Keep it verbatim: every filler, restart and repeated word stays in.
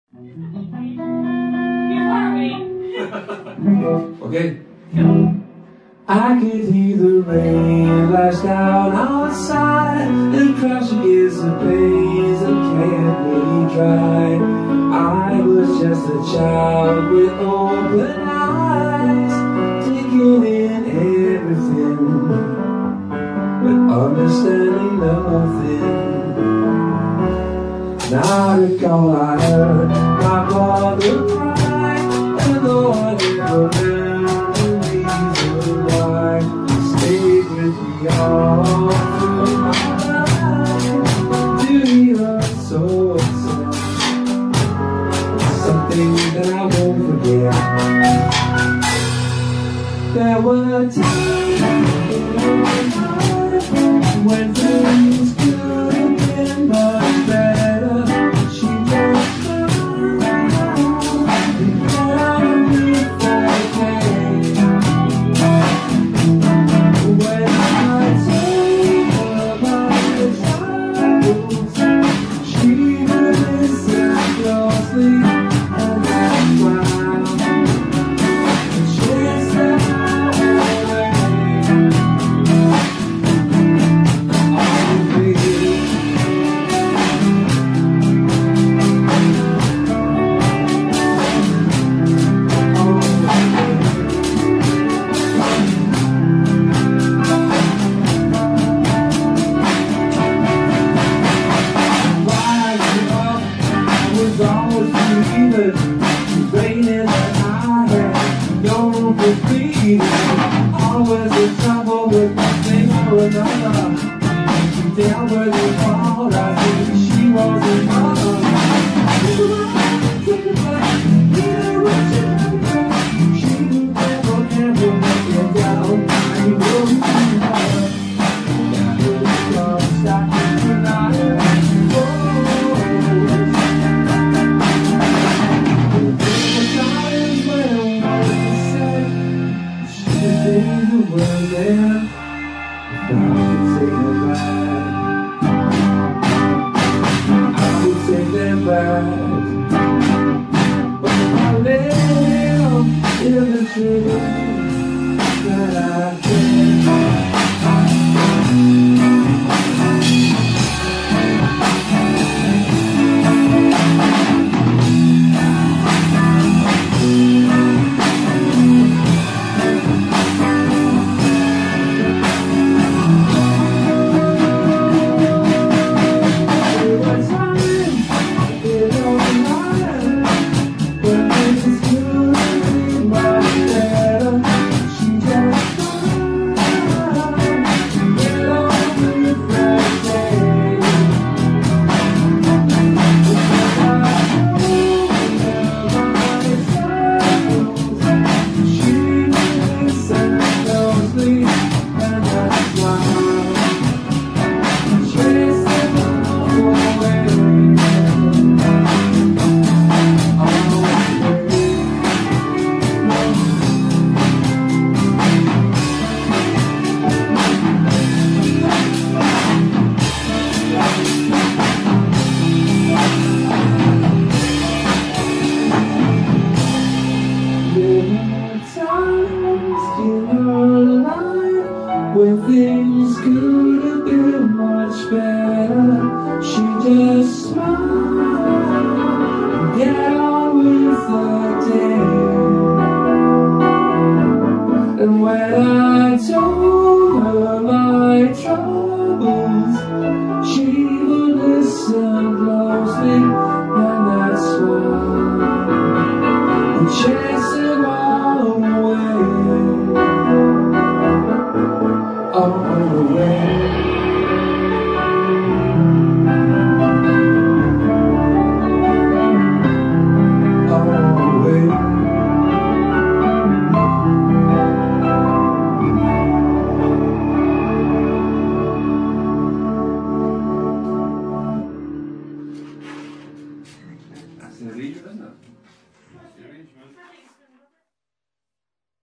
Okay. I could hear the rain lash down outside and crash against the panes and can't really dry. I was just a child with open eyes, taking in everything, but understanding nothing. Now I recall I heard my mother cry, and though I never knew the reason why, she stayed with me all through my life. To hear her so sad, something that I won't forget. There were times in my life when things could have been much better. She just turned around and grabbed me for pain. When I told her about the troubles, she would listen closely and I smiled. And she said, always believing, raining and I had no room for breathing. Always in trouble with one thing or another. Down where they fall, I think she wasn't